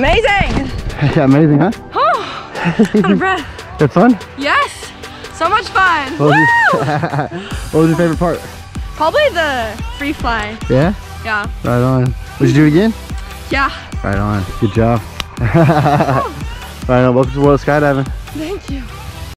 Amazing! Yeah, amazing, huh? Oh, out of breath. Had fun? Yes, so much fun. What Woo! what was your favorite part? Probably the free fly. Yeah? Yeah. Right on. Would you do it again? Yeah. Right on. Good job. Right on. Welcome to World Skydiving. Thank you.